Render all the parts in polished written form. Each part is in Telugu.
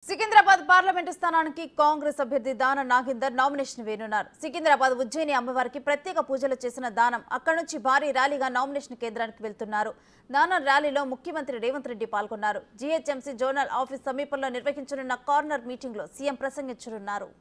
సికింద్రాబాద్ పార్లమెంటు స్థానానికి కాంగ్రెస్ అభ్యర్థి దానం నాగేందర్ నామినేషన్ వేయనున్నారు. సికింద్రాబాద్ ఉజ్జయిని అమ్మవారికి ప్రత్యేక పూజలు చేసిన దానం అక్కడి నుంచి భారీ ర్యాలీగా నామినేషన్ కేంద్రానికి వెళ్తున్నారు. దానం ర్యాలీలో ముఖ్యమంత్రి రేవంత్ రెడ్డి పాల్గొన్నారు. జీహెచ్ఎంసీ జోనల్ ఆఫీస్ సమీపంలో నిర్వహించనున్న కార్నర్ మీటింగ్ లో సీఎం ప్రసంగించనున్నారు.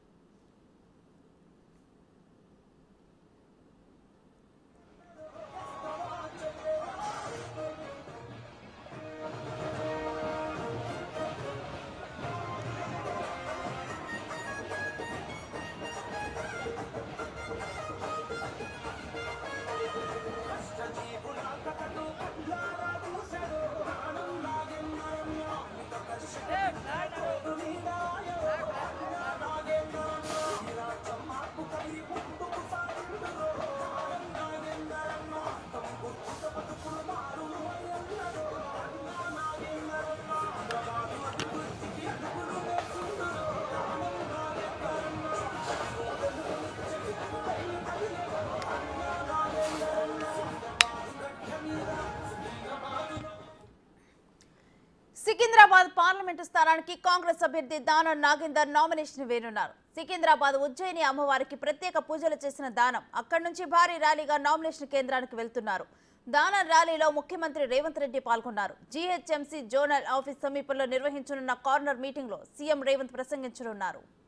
సికింద్రాబాద్ పార్లమెంటు స్థానానికి కాంగ్రెస్ అభ్యర్థి దానం నాగేందర్ నామినేషన్ వేయనున్నారు. సికింద్రాబాద్ ఉజ్జయిని అమ్మవారికి ప్రత్యేక పూజలు చేసిన దానం అక్కడి నుంచి భారీ ర్యాలీగా నామినేషన్ కేంద్రానికి వెళ్తున్నారు. దానం ర్యాలీలో ముఖ్యమంత్రి రేవంత్ రెడ్డి పాల్గొన్నారు. జీహెచ్ఎంసీ జోనల్ ఆఫీస్ సమీపంలో నిర్వహించనున్న కార్నర్ మీటింగ్ లో సీఎం రేవంత్ ప్రసంగించనున్నారు.